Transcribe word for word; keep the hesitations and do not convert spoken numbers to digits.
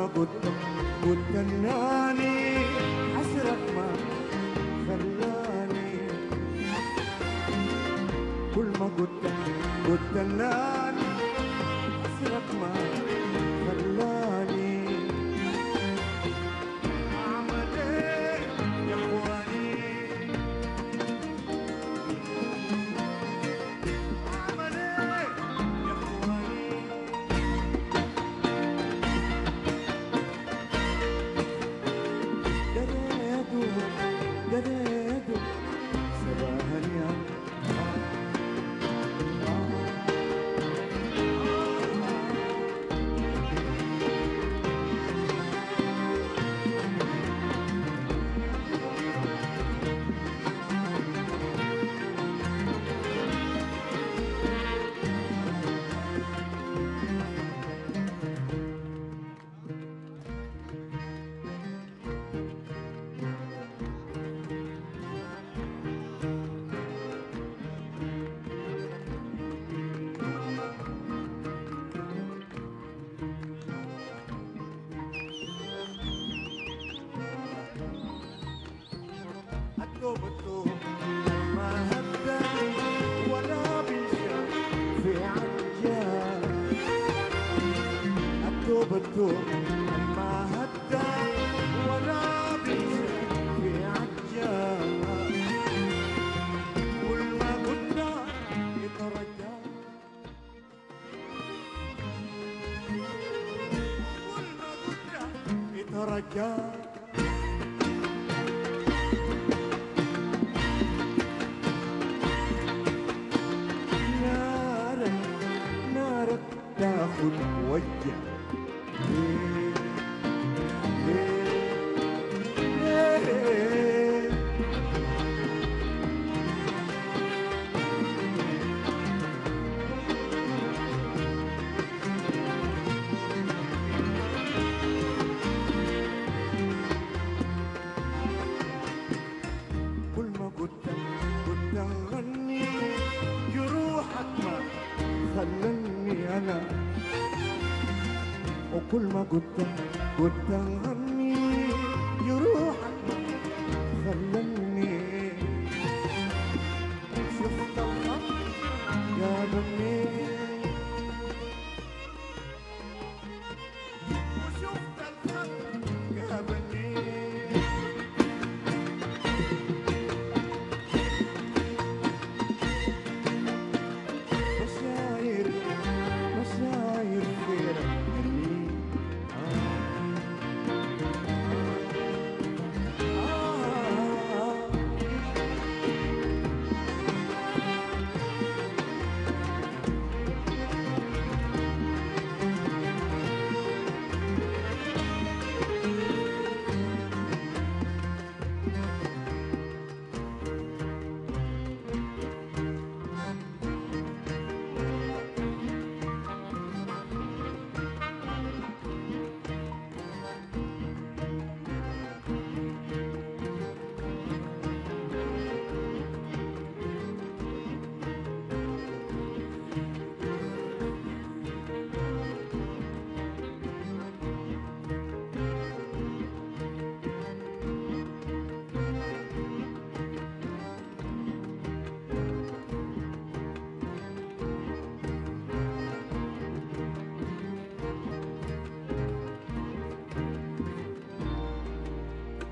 قلت قلت اناني حسرك ما خلاني، كل ما قلت قلت اناني حسرك ما خلاني. اعمل ايه يا اخواني، اعمل ايه يا اخواني، دريدو دريدو سباهني التوب التوب ما هدى ولا بيشا في عجال، التوب التوب ما هدى ولا بيشا في عجال، كل ما قلنا يترجى، كل ما قلنا يترجى. تاخد وجه ليه ليه ليه كل ما قلت قلت اغني جروحك ما خلني انا، وكل ما قلت قلت